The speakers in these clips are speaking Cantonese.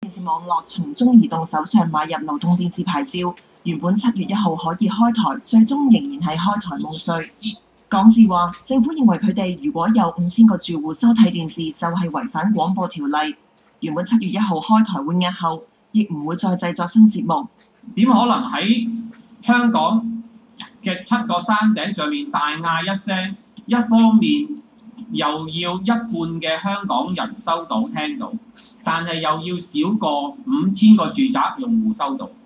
電視網絡從中移動手上買入流動電視牌照，原本7月1號可以開台，最終仍然係開台夢碎。港視話，政府認為佢哋如果有5000個住戶收睇電視，就係違反廣播條例。原本7月1號開台會押後，亦唔會再製作新節目。 點可能喺香港嘅7個山頂上面大嗌一聲，一方面又要一半嘅香港人收到聽到，但係又要少過5000個住宅用戶收到？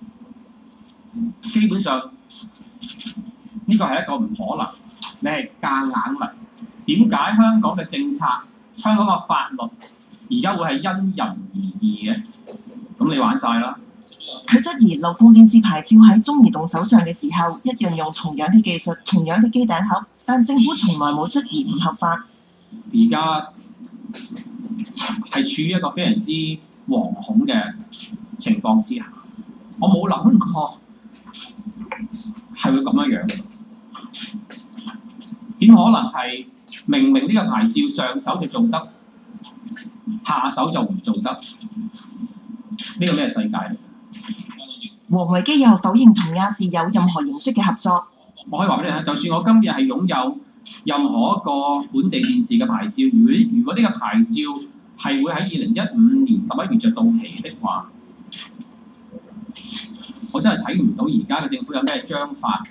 基本上呢個係一個唔可能，你係夾硬嚟。點解香港嘅政策、香港嘅法律而家會係因人而異嘅？咁你玩晒啦！ 佢質疑流動電視牌照喺中移動手上嘅時候，一樣用同樣嘅技術、同樣嘅機頂盒，但政府從來冇質疑唔合法。 而家係處於一個非常之惶恐嘅情況之下，我冇諗過係會咁樣樣。點可能係明明呢個牌照上手就做得，下手就唔做得？呢個咩世界？ 王維基又否認同亞視有任何形式嘅合作。 我可以話俾你聽，就算我今日係擁有任何一個本地電視嘅牌照，如果呢個牌照係會喺2015年11月就到期的話，我真係睇唔到而家嘅政府有咩章法。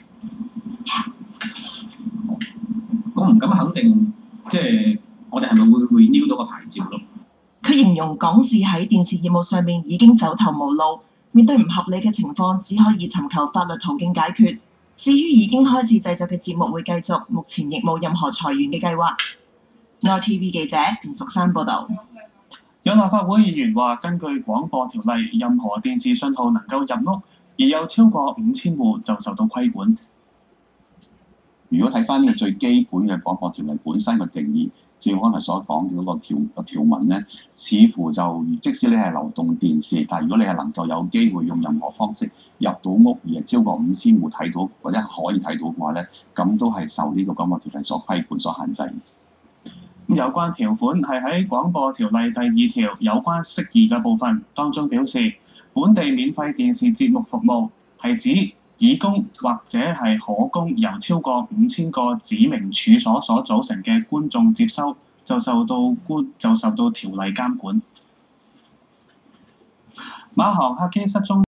我唔敢肯定，即係我哋係咪會 renew 到個牌照咯？ 佢形容港視喺電視業務上面已經走投無路，面對唔合理嘅情況，只可以尋求法律途徑解決。至於已經開始製作嘅節目會繼續，目前亦冇任何裁員嘅計劃。NOTV 記者吳淑珊報導。 有立法會議員話，根據廣播條例，任何電視信號能夠入屋，而有超過5000戶就受到規管。 如果睇翻呢個最基本嘅廣播條例本身嘅定義，照剛才所講嘅嗰個條文咧，似乎就即使你係流動電視，但係如果你係能夠有機會用任何方式入到屋，而係超過5000戶睇到或者可以睇到嘅話咧，咁都係受呢個廣播條例所規管、所限制。 有關條款係喺廣播條例第2條有關適宜嘅部分當中表示，本地免費電視節目服務係指已供或者係可供由超過5000個指明處所所組成嘅觀眾接收，就受到條例監管。馬航客機失蹤。